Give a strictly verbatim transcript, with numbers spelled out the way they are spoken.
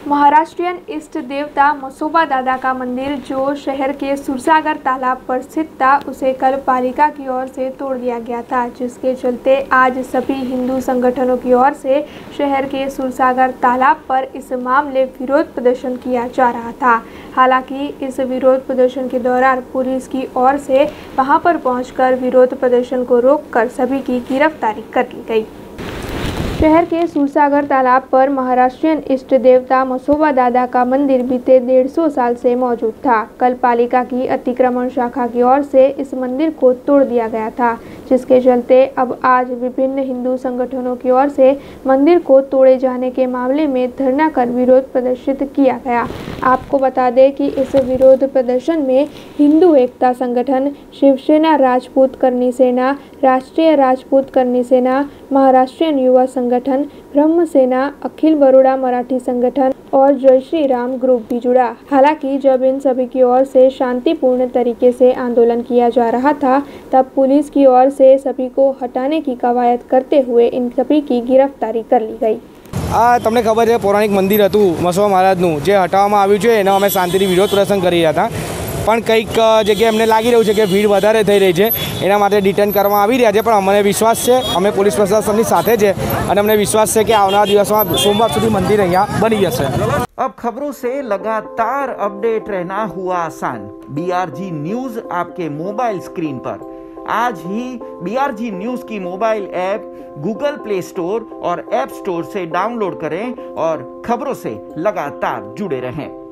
महाराष्ट्रीयन इष्ट देवता मसोबा दादा का मंदिर जो शहर के सुरसागर तालाब पर स्थित था, उसे कल पालिका की ओर से तोड़ दिया गया था, जिसके चलते आज सभी हिंदू संगठनों की ओर से शहर के सुरसागर तालाब पर इस मामले विरोध प्रदर्शन किया जा रहा था। हालांकि इस विरोध प्रदर्शन के दौरान पुलिस की ओर से वहां पर पहुंचकर विरोध प्रदर्शन को रोककर सभी की गिरफ्तारी कर ली गई। शहर के सुरसागर तालाब पर महाराष्ट्रीयन इष्ट देवता मसोबा दादा का मंदिर बीते डेढ़ सौ साल से मौजूद था। कल पालिका की अतिक्रमण शाखा की ओर से इस मंदिर को तोड़ दिया गया था, जिसके चलते अब आज विभिन्न हिंदू संगठनों की ओर से मंदिर को तोड़े जाने के मामले में धरना कर विरोध प्रदर्शित किया गया। आपको बता दें कि इस विरोध प्रदर्शन में हिंदू एकता संगठन, शिवसेना राजपूत करनी सेना, राष्ट्रीय राजपूत करनी सेना, महाराष्ट्रीयन युवा संगठन, ब्रह्म सेना, अखिल बरोड़ा मराठी संगठन और जय श्री राम ग्रुप भी जुड़ा। हालांकि जब इन सभी की ओर से शांतिपूर्ण तरीके से आंदोलन किया जा रहा था, तब पुलिस की ओर से सभी को हटाने की कवायद करते हुए इन सभी की गिरफ्तारी कर ली गई। आ तमने खबर है पौराणिक मंदिर हतुं मसोबा महाराजनुं जे हटाववामां આવ્યું છે એનો અમે શાંતિથી વિરોધ પ્રદર્શન કરી રહ્યા હતા, પણ કંઈક જગ્યાએ અમને લાગી રહ્યું છે કે ભીડ વધારે થઈ રહી છે, એના માટે ડિટેન કરવામાં આવી રહ્યા છે। પણ અમને વિશ્વાસ છે, અમે પોલીસ પ્રશાસનની સાથે છે અને અમને વિશ્વાસ છે કે આવનારા દિવસમાં સોમવાર સુધી મંદિર અહીંયા બની જશે। अब खबरों से लगातार अपडेट रहना हुआ आसान। बीआरजी न्यूज आपके मोबाइल स्क्रीन पर। आज ही बीआरजी न्यूज की mobile app Google Play Store और ऐप स्टोर से डाउनलोड करें और खबरों से लगातार जुड़े रहें।